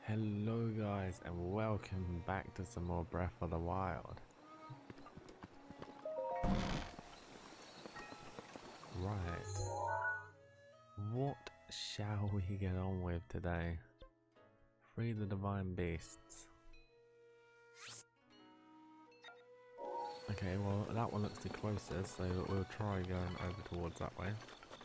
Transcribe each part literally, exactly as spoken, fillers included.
Hello guys and welcome back to some more Breath of the Wild. Right, what shall we get on with today? Free the divine beasts. Okay, well that one looks the closest, so we'll try going over towards that way.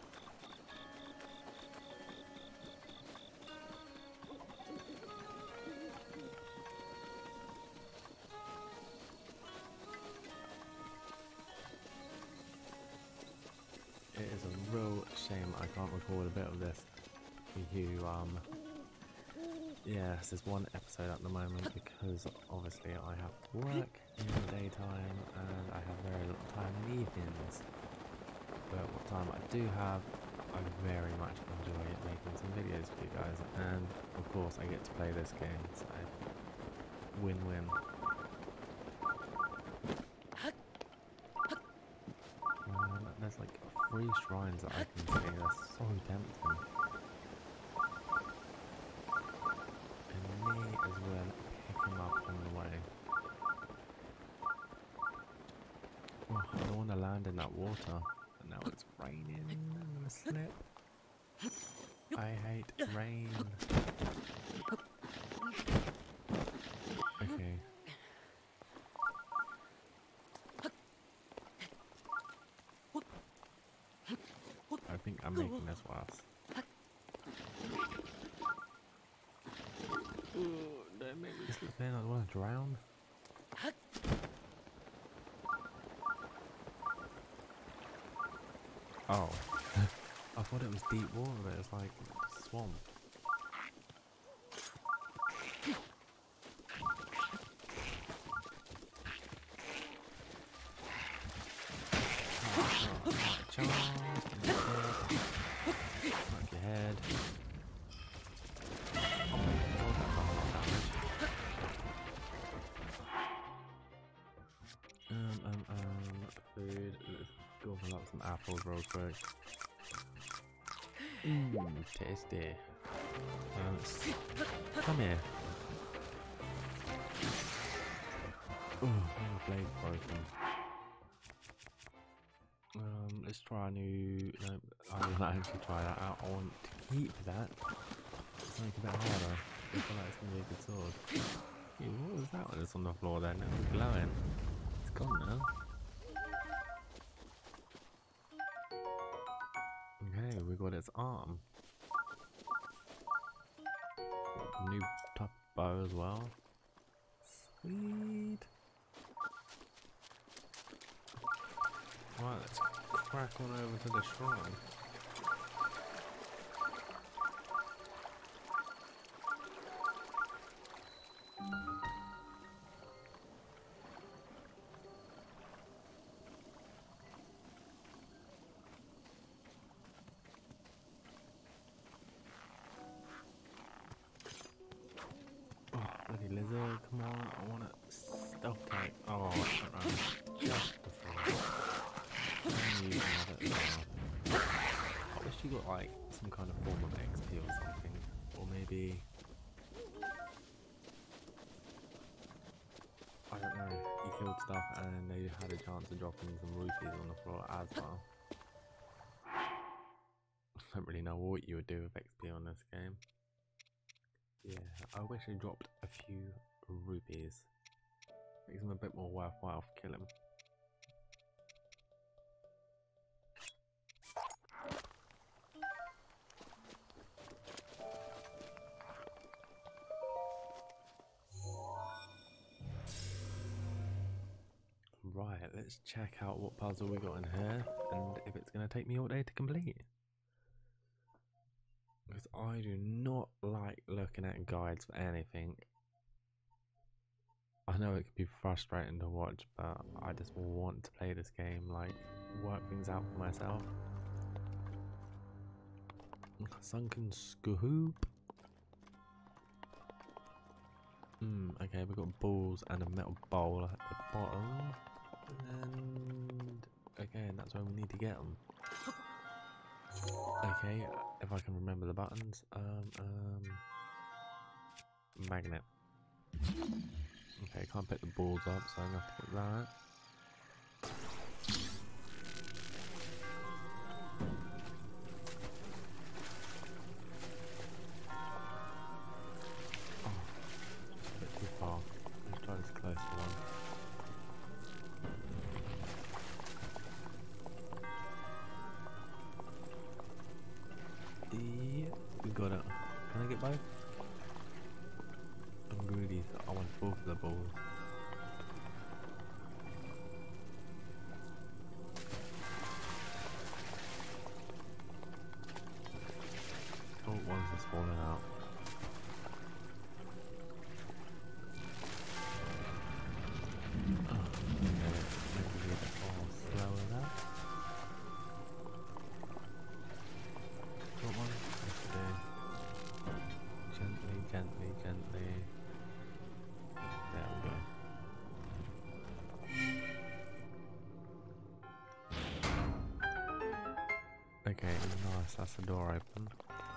It is a real shame I can't record a bit of this for you. Um, yeah, this is one episode at the moment because obviously I have to work in the daytime and I have very little time in the evenings. But what time I do have, I very much enjoy making some videos for you guys, and of course I get to play this game, so win-win. Um, there's like three shrines that I can see, that's so tempting. And may as well pick them up on the way. Oh, I don't want to land in that water, but now it's raining, I'm gonna slip. I hate rain. Okay. I think I'm making this worse. Oh, don't make me slip in, I don't want to drown. Oh. I thought it was deep water, but it's like swamp. Oh, charge, knock your head. Oh my god, that's a lot of damage. Um, um, um, food. Let's go and up some apples real quick. Mmm, tasty. Um, come here. Oh, my blade's broken. Um, let's try a new. No, I will not actually try that out. I want to keep that. It's like a bit harder. I feel like it's gonna be a good sword. Hey, what was that one that's on the floor then? It was glowing. It's gone now. Okay, we got its arm. Got a new top bow as well. Sweet. Right, let's crack on over to the shrine. Oh, bloody lizard, come on, I want to stealth tank. Oh, I can't run. Just before. You have it now. I wish you got like some kind of form of X P or something. Or maybe, I don't know, you killed stuff and they had a chance of dropping some rupees on the floor as well. I don't really know what you would do with X P on this game. Yeah, I wish I dropped a few rupees. Makes them a bit more worthwhile for killing. Right, let's check out what puzzle we got in here and if it's going to take me all day to complete. Because I do not like looking at guides for anything. I know it can be frustrating to watch, but I just want to play this game, like, work things out for myself. Sunken scoop. Hmm, okay, we've got balls and a metal bowl at the bottom. And okay, and that's where we need to get them. Okay, if I can remember the buttons. Um, um, magnet. Okay, can't pick the balls up, so I'm gonna have to pick that. Oh, just a bit too far. Let's try this closer one. Yeah, we got it. Can I get both? I'm greedy, so I want both of the balls. Oh, one's just falling out. Oh, okay, maybe get it all slower there. Got one? Okay. Gently, gently, gently. There we go. Okay, nice, that's the door open.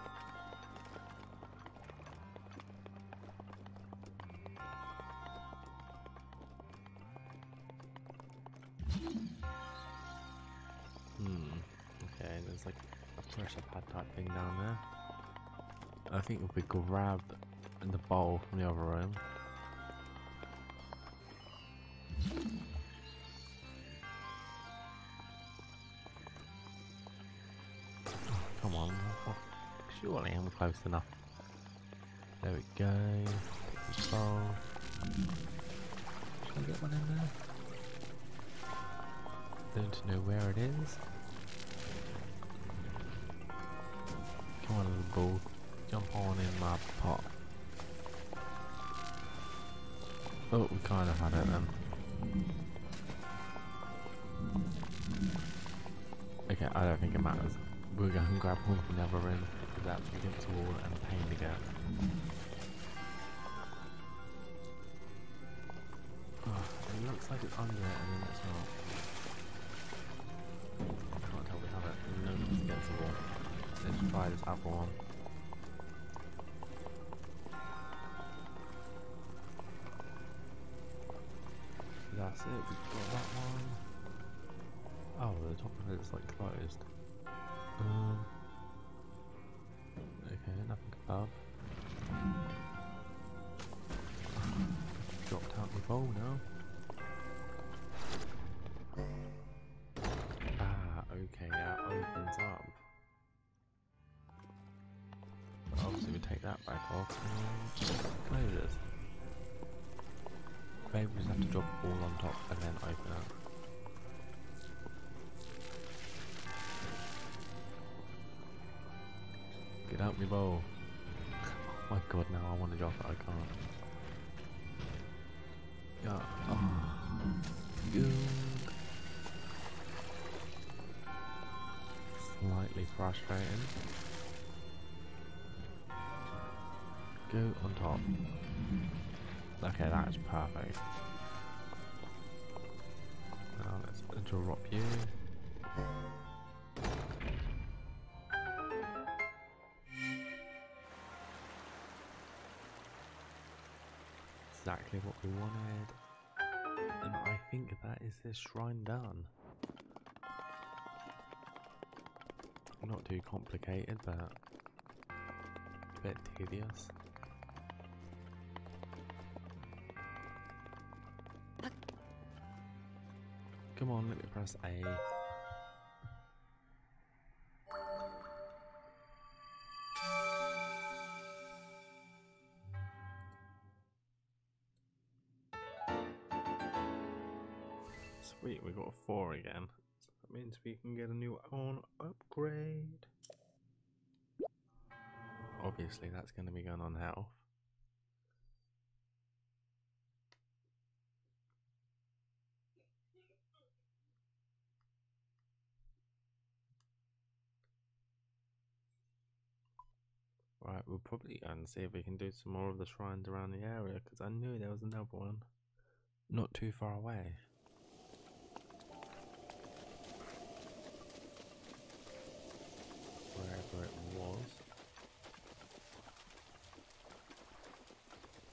Hmm, okay, there's like a pressure pad type thing down there. I think if we grab the bowl from the other room. Come on, surely I'm close enough. There we go. Take the bowl. Should I get one in there? Don't know where it is. Come on, little ball. Jump on in my pot. Oh, we kind of had it then. Okay, I don't think it matters. We're going to grab one from the other room because that's against the wall and a pain to get. Oh, it looks like it's under it and then it's not. I can't tell we have it. No, it's against the wall. Let's try this apple one. That's it, we've got that one. Oh, the top of it's like closed. Um, okay, nothing above. Dropped out the bowl now. Ah, okay, that opens up. But obviously we take that back off and close it. Maybe we just have to drop the ball on top and then open it. Get out my bowl. Oh my god, now I want to drop it, I can't. Yeah. Oh. Good. Slightly frustrating. Go on top. Okay, that is perfect. Now let's drop you. Exactly what we wanted. And I think that is this shrine done. Not too complicated, but a bit tedious. Come on, let me press A. Sweet, we got a four again. So that means we can get a new on upgrade. Obviously, that's going to be going on health. Right, we'll probably go and see if we can do some more of the shrines around the area, because I knew there was another one not too far away. Wherever it was.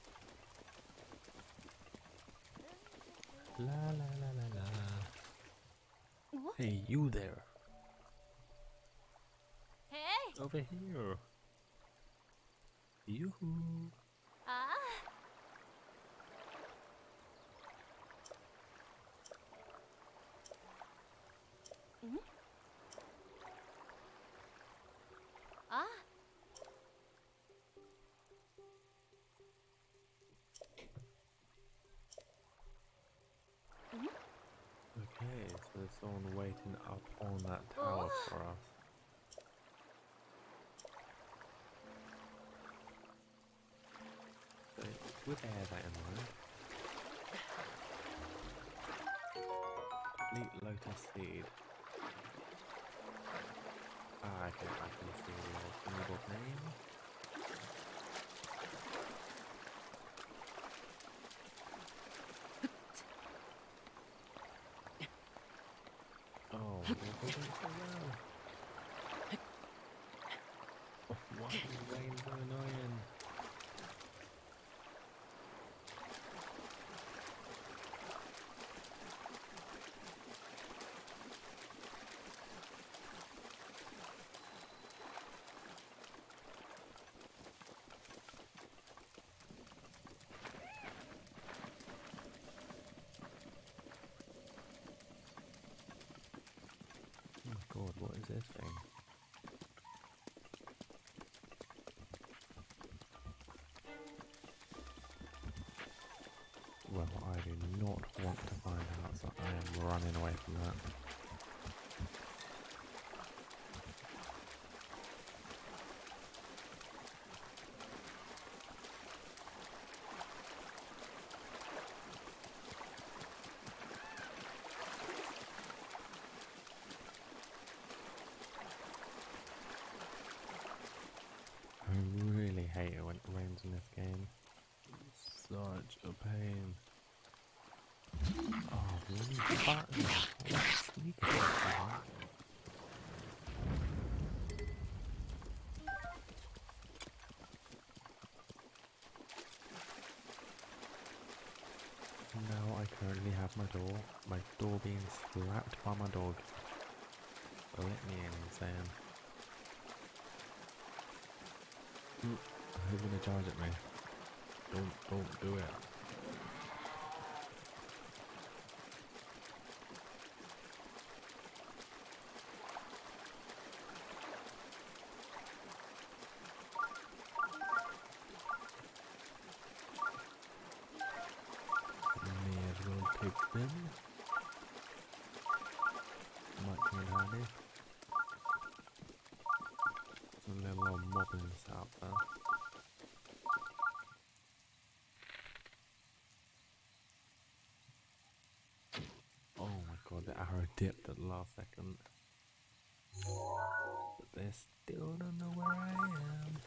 La la la la la. What? Hey, you there. Hey! Over here. Yoo-hoo. Ah! Hmm? Ah! Hmm? Okay, so there's someone waiting up on that tower Oh. for us. So, with air that in mind, complete lotus seed. Ah, okay, I can see the little symbol name. Oh, you're doing so well. Oh, why is the rain so annoying? Oh my god, what is this thing? Well, I do not want to find out, so I am running away from that. I really hate it when it rains in this game. It's such a pain. Oh, really button. What sneaky button. Now I currently have my door. My door being slapped by my dog. So let me in, Sam. Mm, who's gonna charge at me? Don't, don't do it. May as well take them. Might come in handy. Some little old mobbing out there. Oh my god, the arrow dipped at the last second. But they still don't know where I am.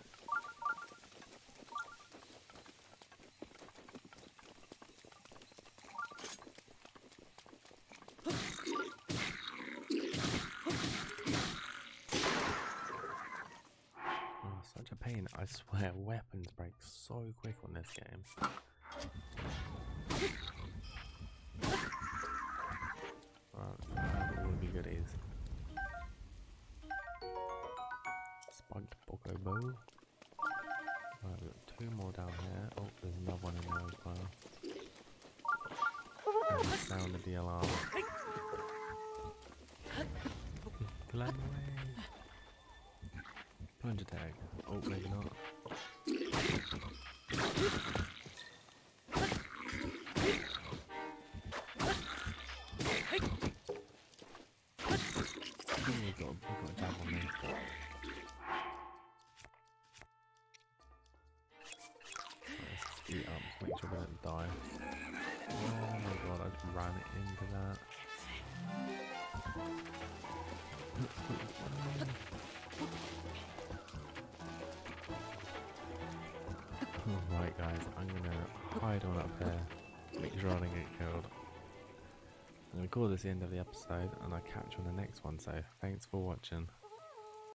Oh, such a pain. I swear, weapons break so quick on this game. Alright, I have all the goodies. Spiked Boko Bow. Right, we've got two more down here. Oh, there's another one in there as well. And the sound of the alarm. Climb away! Plunge attack. Oh, maybe not. Oh, we got, we got a jab on me. Let's eat up, just make sure we don't die. Oh my god, I just ran into that. Right guys, I'm gonna hide on up here, make sure I don't get killed. I'm gonna call this the end of the episode and I'll catch you on the next one, so thanks for watching.